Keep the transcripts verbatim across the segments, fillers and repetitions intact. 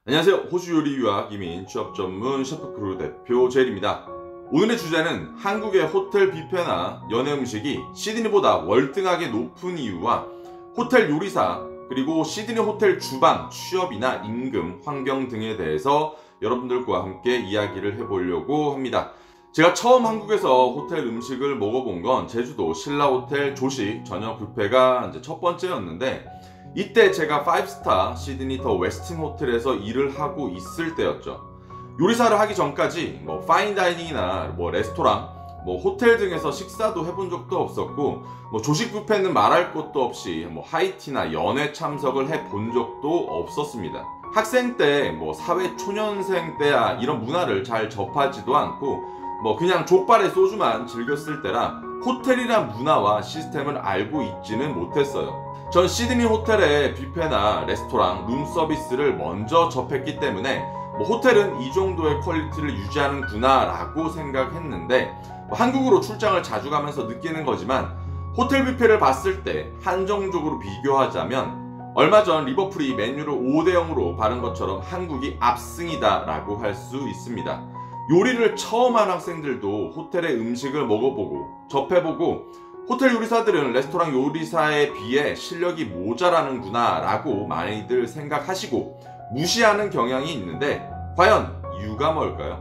안녕하세요. 호주 요리 유학 이민 취업 전문 셰프크루 대표 제일입니다. 오늘의 주제는 한국의 호텔 뷔페나 연회 음식이 시드니보다 월등하게 높은 이유와 호텔 요리사 그리고 시드니 호텔 주방 취업이나 임금, 환경 등에 대해서 여러분들과 함께 이야기를 해보려고 합니다. 제가 처음 한국에서 호텔 음식을 먹어본 건 제주도 신라호텔 조식 저녁 뷔페가 이제 첫 번째였는데, 이때 제가 파이브 스타 시드니 더 웨스틴 호텔에서 일을 하고 있을 때였죠. 요리사를 하기 전까지 뭐 파인다이닝이나 뭐 레스토랑, 뭐 호텔 등에서 식사도 해본 적도 없었고, 뭐 조식 뷔페는 말할 것도 없이 뭐 하이티나 연회 참석을 해본 적도 없었습니다. 학생 때 뭐 사회 초년생 때야 이런 문화를 잘 접하지도 않고 뭐 그냥 족발에 소주만 즐겼을 때라 호텔이란 문화와 시스템을 알고 있지는 못했어요. 전 시드니 호텔의 뷔페나 레스토랑, 룸 서비스를 먼저 접했기 때문에 뭐 호텔은 이 정도의 퀄리티를 유지하는구나 라고 생각했는데, 뭐 한국으로 출장을 자주 가면서 느끼는 거지만 호텔 뷔페를 봤을 때 한정적으로 비교하자면 얼마 전 리버풀이 맨유를 오 대 영으로 바른 것처럼 한국이 압승이다 라고 할 수 있습니다. 요리를 처음 한 학생들도 호텔의 음식을 먹어보고 접해보고 호텔 요리사들은 레스토랑 요리사에 비해 실력이 모자라는구나 라고 많이들 생각하시고 무시하는 경향이 있는데, 과연 이유가 뭘까요?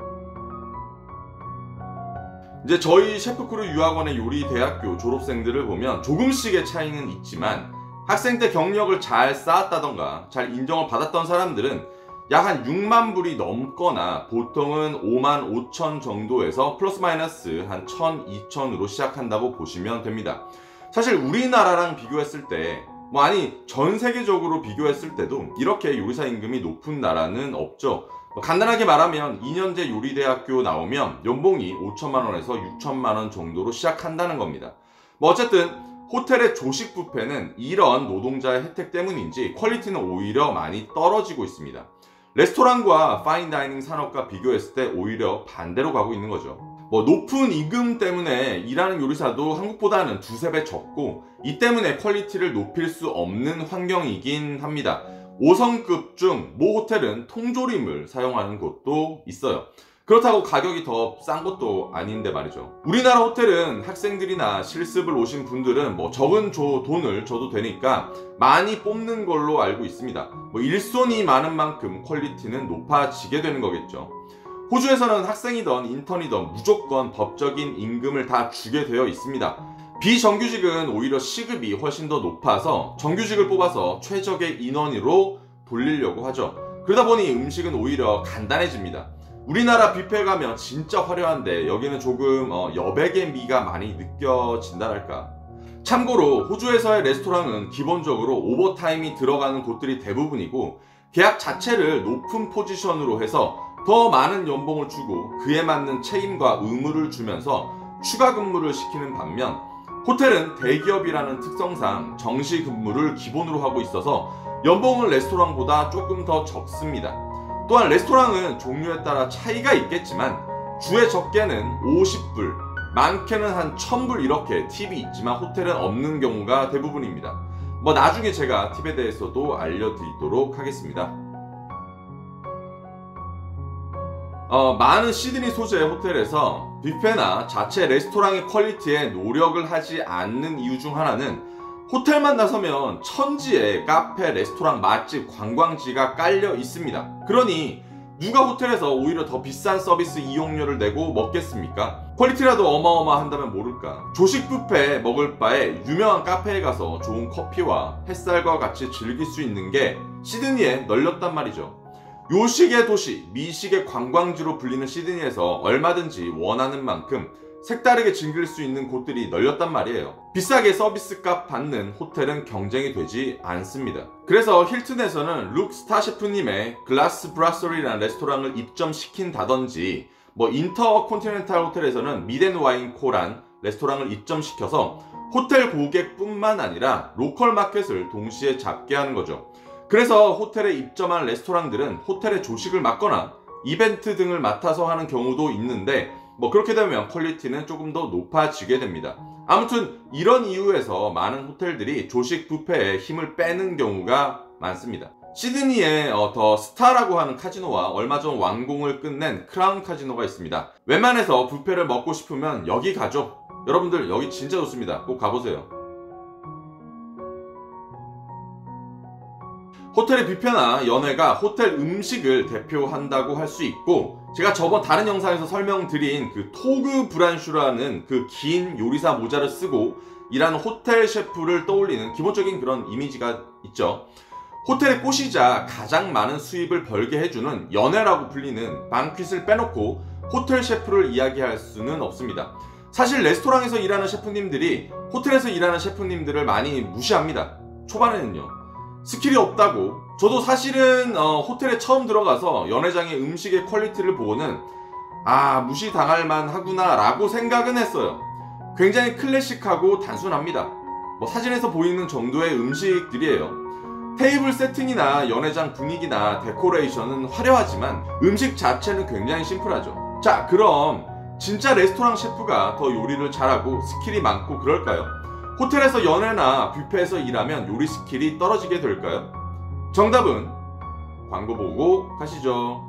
이제 저희 셰프크루 유학원의 요리대학교 졸업생들을 보면 조금씩의 차이는 있지만 학생 때 경력을 잘 쌓았다던가 잘 인정을 받았던 사람들은 약 한 육만 불이 넘거나 보통은 오만 오천 정도에서 플러스 마이너스 한 천, 이천으로 시작한다고 보시면 됩니다. 사실 우리나라랑 비교했을 때, 뭐 아니 전 세계적으로 비교했을 때도 이렇게 요리사 임금이 높은 나라는 없죠. 뭐 간단하게 말하면 이 년제 요리대학교 나오면 연봉이 오천만 원에서 육천만 원 정도로 시작한다는 겁니다. 뭐 어쨌든 호텔의 조식 뷔페는 이런 노동자의 혜택 때문인지 퀄리티는 오히려 많이 떨어지고 있습니다. 레스토랑과 파인다이닝 산업과 비교했을 때 오히려 반대로 가고 있는 거죠. 뭐 높은 임금 때문에 일하는 요리사도 한국보다는 두세 배 적고, 이 때문에 퀄리티를 높일 수 없는 환경이긴 합니다. 오 성급 중 모 호텔은 통조림을 사용하는 곳도 있어요. 그렇다고 가격이 더 싼 것도 아닌데 말이죠. 우리나라 호텔은 학생들이나 실습을 오신 분들은 뭐 적은 조 돈을 줘도 되니까 많이 뽑는 걸로 알고 있습니다. 뭐 일손이 많은 만큼 퀄리티는 높아지게 되는 거겠죠. 호주에서는 학생이던 인턴이던 무조건 법적인 임금을 다 주게 되어 있습니다. 비정규직은 오히려 시급이 훨씬 더 높아서 정규직을 뽑아서 최적의 인원으로 돌리려고 하죠. 그러다 보니 음식은 오히려 간단해집니다. 우리나라 뷔페 가면 진짜 화려한데 여기는 조금 어, 여백의 미가 많이 느껴진다랄까. 참고로 호주에서의 레스토랑은 기본적으로 오버타임이 들어가는 곳들이 대부분이고, 계약 자체를 높은 포지션으로 해서 더 많은 연봉을 주고 그에 맞는 책임과 의무를 주면서 추가 근무를 시키는 반면, 호텔은 대기업이라는 특성상 정시 근무를 기본으로 하고 있어서 연봉은 레스토랑보다 조금 더 적습니다. 또한 레스토랑은 종류에 따라 차이가 있겠지만 주에 적게는 오십 불, 많게는 한 천 불 이렇게 팁이 있지만 호텔은 없는 경우가 대부분입니다. 뭐 나중에 제가 팁에 대해서도 알려드리도록 하겠습니다. 어, 많은 시드니 소재의 호텔에서 뷔페나 자체 레스토랑의 퀄리티에 노력을 하지 않는 이유 중 하나는 호텔만 나서면 천지에 카페, 레스토랑, 맛집, 관광지가 깔려 있습니다. 그러니 누가 호텔에서 오히려 더 비싼 서비스 이용료를 내고 먹겠습니까? 퀄리티라도 어마어마한다면 모를까. 조식 뷔페 먹을 바에 유명한 카페에 가서 좋은 커피와 햇살과 같이 즐길 수 있는 게 시드니에 널렸단 말이죠. 요식의 도시, 미식의 관광지로 불리는 시드니에서 얼마든지 원하는 만큼 색다르게 즐길 수 있는 곳들이 널렸단 말이에요. 비싸게 서비스값 받는 호텔은 경쟁이 되지 않습니다. 그래서 힐튼에서는 룩 스타 셰프님의 글라스 브라서리라는 레스토랑을 입점시킨다든지, 뭐 인터컨티넨탈 호텔에서는 미덴와인코란 레스토랑을 입점시켜서 호텔 고객뿐만 아니라 로컬 마켓을 동시에 잡게 하는 거죠. 그래서 호텔에 입점한 레스토랑들은 호텔의 조식을 맡거나 이벤트 등을 맡아서 하는 경우도 있는데, 뭐 그렇게 되면 퀄리티는 조금 더 높아지게 됩니다. 아무튼 이런 이유에서 많은 호텔들이 조식 뷔페에 힘을 빼는 경우가 많습니다. 시드니에 어, 더 스타라고 하는 카지노와 얼마 전 완공을 끝낸 크라운 카지노가 있습니다. 웬만해서 뷔페를 먹고 싶으면 여기 가죠. 여러분들 여기 진짜 좋습니다. 꼭 가보세요. 호텔의 뷔페나 연회가 호텔 음식을 대표한다고 할 수 있고, 제가 저번 다른 영상에서 설명드린 그 토그 브란슈라는 그 긴 요리사 모자를 쓰고 일하는 호텔 셰프를 떠올리는 기본적인 그런 이미지가 있죠. 호텔의 꽃이자 가장 많은 수입을 벌게 해주는 연회라고 불리는 방퀴트를 빼놓고 호텔 셰프를 이야기할 수는 없습니다. 사실 레스토랑에서 일하는 셰프님들이 호텔에서 일하는 셰프님들을 많이 무시합니다. 초반에는요. 스킬이 없다고. 저도 사실은 어, 호텔에 처음 들어가서 연회장의 음식의 퀄리티를 보고는 아, 무시당할 만하구나 라고 생각은 했어요. 굉장히 클래식하고 단순합니다. 뭐 사진에서 보이는 정도의 음식들이에요. 테이블 세팅이나 연회장 분위기나 데코레이션은 화려하지만 음식 자체는 굉장히 심플하죠. 자, 그럼 진짜 레스토랑 셰프가 더 요리를 잘하고 스킬이 많고 그럴까요? 호텔에서 연회나 뷔페에서 일하면 요리 스킬이 떨어지게 될까요? 정답은 광고 보고 가시죠.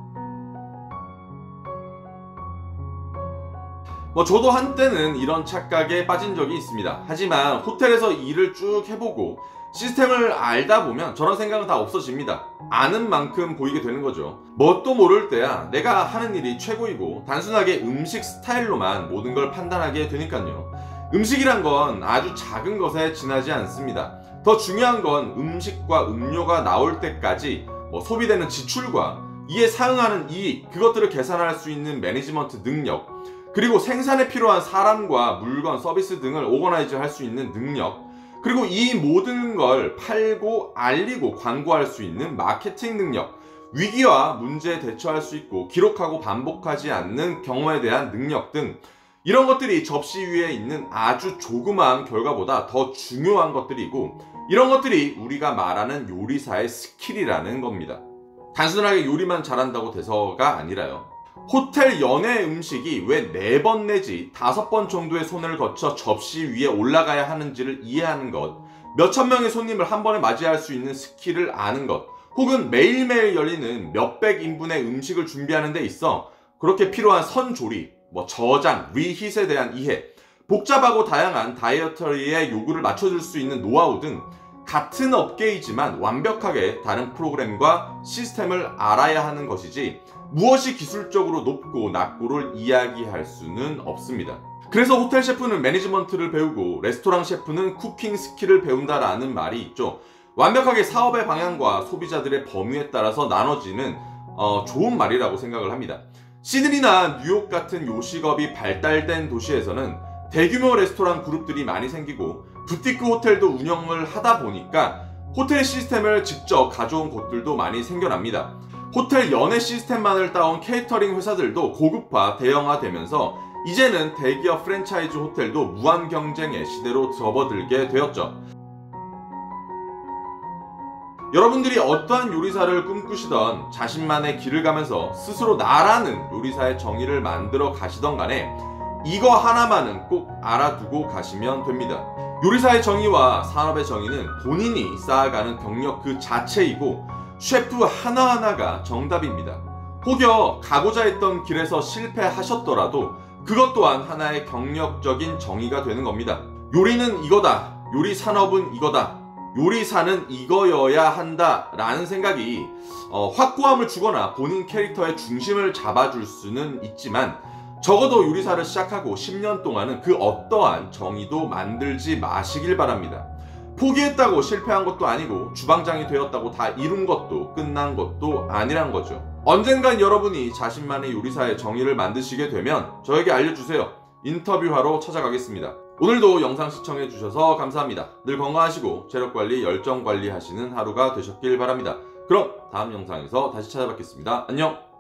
뭐 저도 한때는 이런 착각에 빠진 적이 있습니다. 하지만 호텔에서 일을 쭉 해보고 시스템을 알다 보면 저런 생각은 다 없어집니다. 아는 만큼 보이게 되는 거죠. 뭣도 모를 때야 내가 하는 일이 최고이고 단순하게 음식 스타일로만 모든 걸 판단하게 되니까요. 음식이란 건 아주 작은 것에 지나지 않습니다. 더 중요한 건 음식과 음료가 나올 때까지 뭐 소비되는 지출과 이에 상응하는 이익, 그것들을 계산할 수 있는 매니지먼트 능력, 그리고 생산에 필요한 사람과 물건, 서비스 등을 오거나이즈 할 수 있는 능력, 그리고 이 모든 걸 팔고 알리고 광고할 수 있는 마케팅 능력, 위기와 문제에 대처할 수 있고 기록하고 반복하지 않는 경험에 대한 능력 등 이런 것들이 접시 위에 있는 아주 조그마한 결과보다 더 중요한 것들이고, 이런 것들이 우리가 말하는 요리사의 스킬이라는 겁니다. 단순하게 요리만 잘한다고 돼서가 아니라요. 호텔 연회 음식이 왜 네 번 내지 다섯 번 정도의 손을 거쳐 접시 위에 올라가야 하는지를 이해하는 것, 몇천 명의 손님을 한 번에 맞이할 수 있는 스킬을 아는 것, 혹은 매일매일 열리는 몇백 인분의 음식을 준비하는 데 있어 그렇게 필요한 선조리, 뭐 저장, 리힛에 대한 이해, 복잡하고 다양한 다이어터리의 요구를 맞춰줄 수 있는 노하우 등 같은 업계이지만 완벽하게 다른 프로그램과 시스템을 알아야 하는 것이지 무엇이 기술적으로 높고 낮고를 이야기할 수는 없습니다. 그래서 호텔 셰프는 매니지먼트를 배우고 레스토랑 셰프는 쿠킹 스킬을 배운다라는 말이 있죠. 완벽하게 사업의 방향과 소비자들의 범위에 따라서 나눠지는 어, 좋은 말이라고 생각을 합니다. 시드니나 뉴욕 같은 요식업이 발달된 도시에서는 대규모 레스토랑 그룹들이 많이 생기고 부티크 호텔도 운영을 하다 보니까 호텔 시스템을 직접 가져온 곳들도 많이 생겨납니다. 호텔 연회 시스템만을 따온 케이터링 회사들도 고급화, 대형화되면서 이제는 대기업 프랜차이즈 호텔도 무한 경쟁의 시대로 접어들게 되었죠. 여러분들이 어떠한 요리사를 꿈꾸시던 자신만의 길을 가면서 스스로 나라는 요리사의 정의를 만들어 가시던 간에 이거 하나만은 꼭 알아두고 가시면 됩니다. 요리사의 정의와 산업의 정의는 본인이 쌓아가는 경력 그 자체이고 셰프 하나하나가 정답입니다. 혹여 가고자 했던 길에서 실패하셨더라도 그것 또한 하나의 경력적인 정의가 되는 겁니다. 요리는 이거다, 요리 산업은 이거다, 요리사는 이거여야 한다 라는 생각이 어, 확고함을 주거나 본인 캐릭터의 중심을 잡아줄 수는 있지만 적어도 요리사를 시작하고 십 년 동안은 그 어떠한 정의도 만들지 마시길 바랍니다. 포기했다고 실패한 것도 아니고 주방장이 되었다고 다 이룬 것도 끝난 것도 아니란 거죠. 언젠간 여러분이 자신만의 요리사의 정의를 만드시게 되면 저에게 알려주세요. 인터뷰하러 찾아가겠습니다. 오늘도 영상 시청해주셔서 감사합니다. 늘 건강하시고 체력관리, 열정관리 하시는 하루가 되셨길 바랍니다. 그럼 다음 영상에서 다시 찾아뵙겠습니다. 안녕!